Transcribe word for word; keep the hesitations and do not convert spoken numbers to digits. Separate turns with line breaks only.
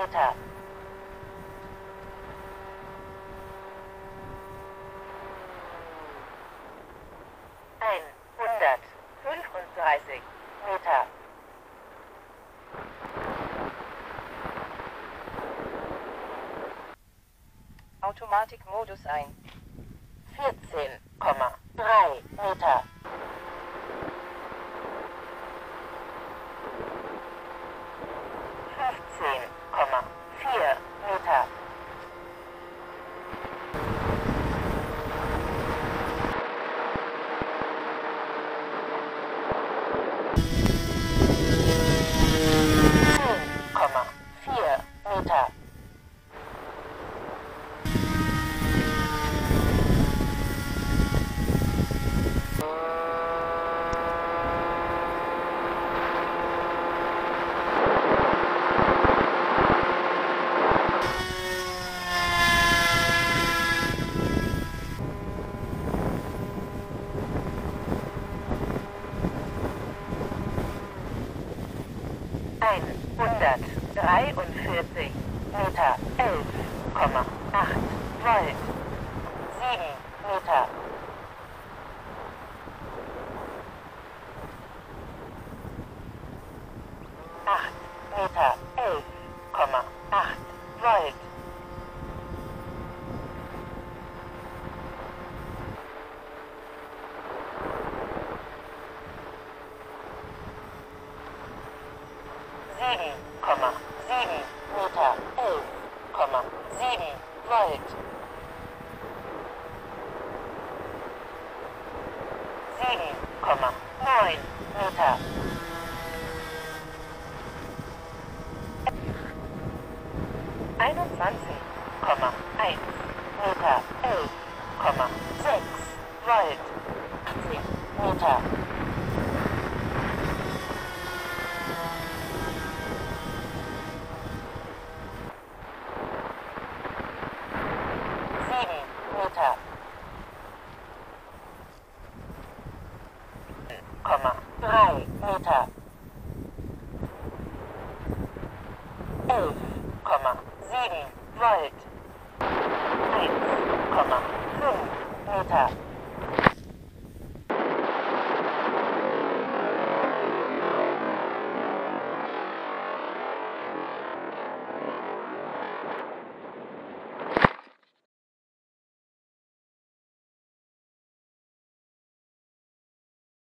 Meter. hundertfünfunddreißig Meter.
Automatikmodus ein.
vierzehn Komma drei Meter. fünfzehn Komma vier Meter. zehn Komma vier Meter. hundertdreiundvierzig Meter, elf Komma acht Volt, sieben Meter. acht Meter, elf Komma acht Volt. sieben Komma sieben Meter, elf Komma sieben Volt. sieben Komma neun Meter. einundzwanzig Komma eins Meter, elf Komma sechs Volt. achtzehn Meter. sieben Meter. Komma drei Meter. elf Komma sieben Volt. eins Komma fünf Meter.